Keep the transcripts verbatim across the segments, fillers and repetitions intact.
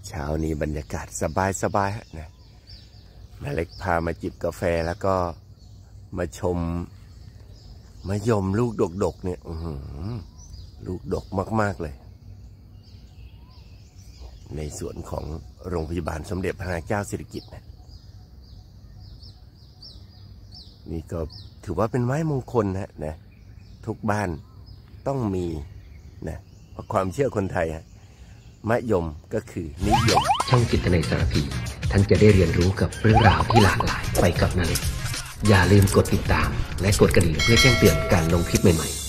เช้านี้บรรยากาศสบายๆนะนาเล็กพามาจิบกาแฟแล้วก็มาชมมะยมลูกดกๆเนี่ยลูกดกมากๆเลยในสวนของโรงพยาบาลสมเด็จพระนางเจ้าสิริกิติ์นะนี่ก็ถือว่าเป็นไม้มงคลนะนะทุกบ้านต้องมีนะเพราะความเชื่อคนไทยมะยมก็คือนิยมช่องจิตในสารพีท่านจะได้เรียนรู้กับเรื่องราวที่หลากหลายไปกับนาเล็กอย่าลืมกดติดตามและกดกระดิ่งเพื่อแจ้งเตือนการลงคลิปใหม่ๆ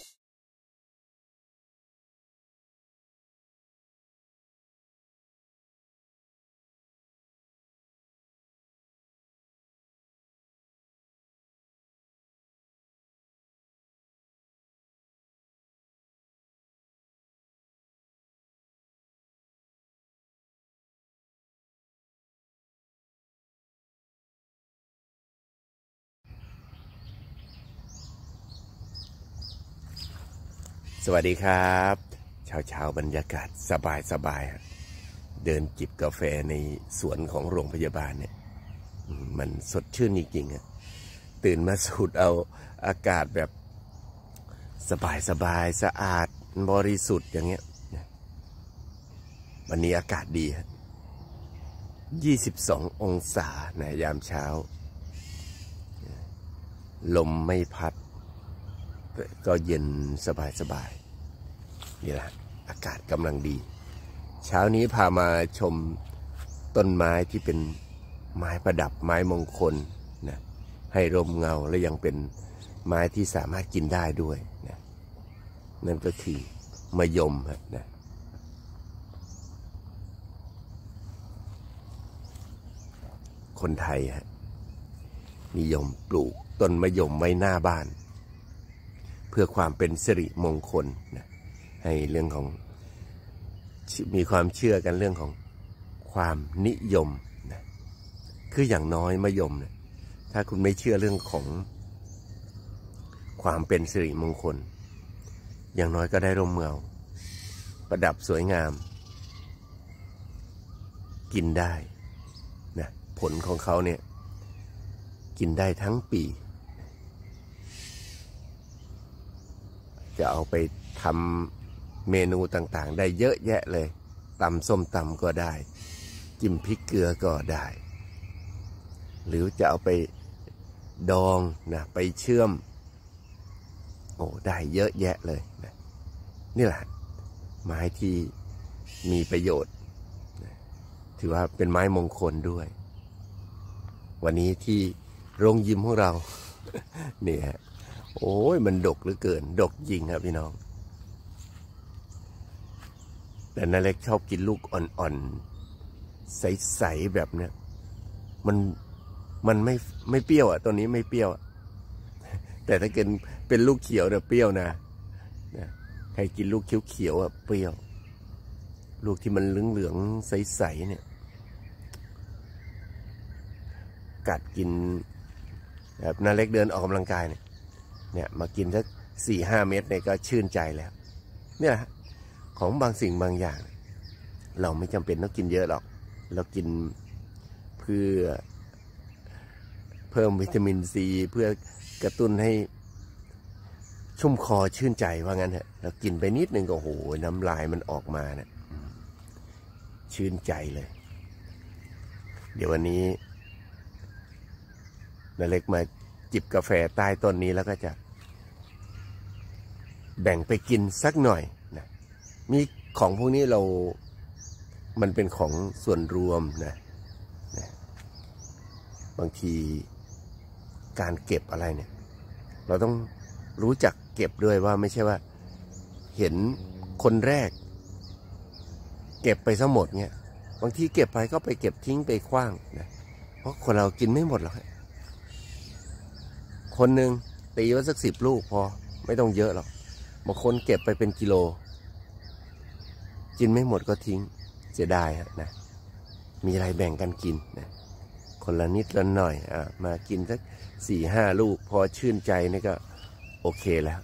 สวัสดีครับเช้าเช้าบรรยากาศสบายสบายเดินจิบกาแฟในสวนของโรงพยาบาลเนี่ยมันสดชื่นจริงๆตื่นมาสูดเอาอากาศแบบสบายสบายสะอาดบริสุทธิ์อย่างเงี้ยวันนี้อากาศดียี่สิบสององศาในยามเช้าลมไม่พัดก็เย็นสบายสบายนี่แหละอากาศกำลังดีเช้านี้พามาชมต้นไม้ที่เป็นไม้ประดับไม้มงคลนะให้ร่มเงาและยังเป็นไม้ที่สามารถกินได้ด้วยนะนั่นก็คือมะยมนะคนไทยนิยมปลูกต้นมะยมไว้หน้าบ้านเพื่อความเป็นสิริมงคลนะให้เรื่องของมีความเชื่อกันเรื่องของความนิยมนะคืออย่างน้อยมะยมเนี่ยถ้าคุณไม่เชื่อเรื่องของความเป็นสิริมงคลอย่างน้อยก็ได้ร่มเงาประดับสวยงามกินได้นะผลของเขาเนี่ยกินได้ทั้งปีจะเอาไปทำเมนูต่างๆได้เยอะแยะเลยตำส้มตำก็ได้จิ้มพริกเกลือก็ได้หรือจะเอาไปดองนะไปเชื่อมโอ้ได้เยอะแยะเลยนะนี่แหละไม้ที่มีประโยชน์ถือว่าเป็นไม้มงคลด้วยวันนี้ที่โรงยิมของเรานี่ฮะโอ้ยมันดกเหลือเกินดกจริงครับพี่น้องแต่นาเล็กชอบกินลูกอ่อนๆใสๆแบบเนี้ยมันมันไม่ไม่เปรี้ยวอ่ะตัวนี้ไม่เปรี้ยวแต่ถ้าเกิดเป็นลูกเขียวเนี่ยเปรี้ยวนะนะใครกินลูกเขียวๆอ่ะเปรี้ยวลูกที่มันเหลืองๆใสๆเนี่ยกัดกินแบบนาเล็กเดินออกกำลังกายเนี่ยเนี่ยมากินสักสี่ห้าเม็ดเนี่ยก็ชื่นใจแล้วเนี่ยของบางสิ่งบางอย่างเราไม่จำเป็นต้องกินเยอะหรอกเรากินเพื่อเพิ่มวิตามินซีเพื่อกระตุ้นให้ชุ่มคอชื่นใจว่างั้นเถอะเรากินไปนิดนึงก็โหน้ำลายมันออกมาเนี่ยชื่นใจเลยเดี๋ยววันนี้นาเล็กมาจิบกาแฟใต้ต้นนี้แล้วก็จะแบ่งไปกินสักหน่อยนะมีของพวกนี้เรามันเป็นของส่วนรวมนะนะบางทีการเก็บอะไรเนี่ยเราต้องรู้จักเก็บด้วยว่าไม่ใช่ว่าเห็นคนแรกเก็บไปซะหมดเนี่ยบางทีเก็บไปก็ไปเก็บทิ้งไปขว้างนะเพราะคนเรากินไม่หมดหรอกคนหนึ่งตีไว้สักสิบลูกพอไม่ต้องเยอะหรอกบางคนเก็บไปเป็นกิโลกินไม่หมดก็ทิ้งเสียดายนะมีอะไรแบ่งกันกินนะคนละนิดละหน่อยอ่ะมากินสักสี่ห้าลูกพอชื่นใจนี่ก็โอเคแล้ว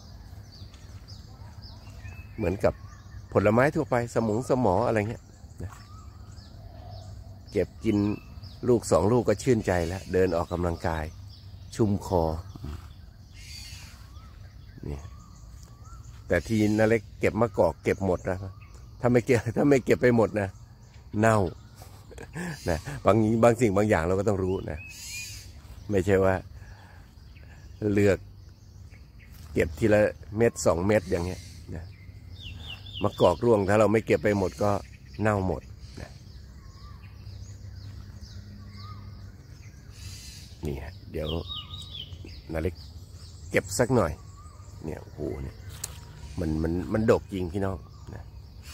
เหมือนกับผลไม้ทั่วไปสมองสมออะไรเงี้ยนะเก็บกินลูกสองลูกก็ชื่นใจแล้วเดินออกกำลังกายชุ่มคอนี่แต่ทีนาเล็กเก็บมะกอกเก็บหมดนะถ้าไม่เก็บถ้าไม่เก็บไปหมดนะเน่านะบางบางสิ่งบางอย่างเราก็ต้องรู้นะไม่ใช่ว่าเลือกเก็บทีละเม็ดสองเม็ดอย่างเงี้ยนะมะกอกร่วงถ้าเราไม่เก็บไปหมดก็เน่าหมดนะนี่ฮะเดี๋ยวนาเล็กเก็บสักหน่อยเนี่ยโอ้โหเนี่ยมันมันมันดกจริงพี่น้องนะ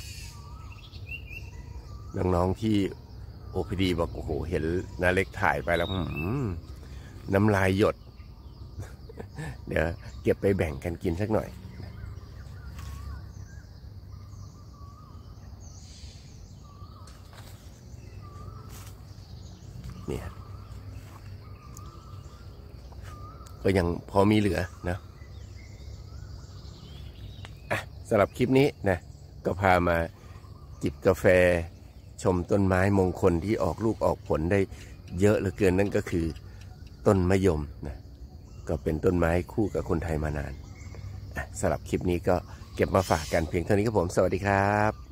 น้องๆที่โอพีดีบอกโอ้โหเห็นนาเล็กถ่ายไปแล้วน้ำลายหยดเดี๋ยวเก็บไปแบ่งกันกินสักหน่อยเนี่ยก็ยังพอมีเหลือนะอ่ะสำหรับคลิปนี้นะก็พามาจิบกาแฟชมต้นไม้มงคลที่ออกลูกออกผลได้เยอะเหลือเกินนั่นก็คือต้นมะยมนะก็เป็นต้นไม้คู่กับคนไทยมานานสำหรับคลิปนี้ก็เก็บมาฝากกันเพียงเท่านี้ครับผมสวัสดีครับ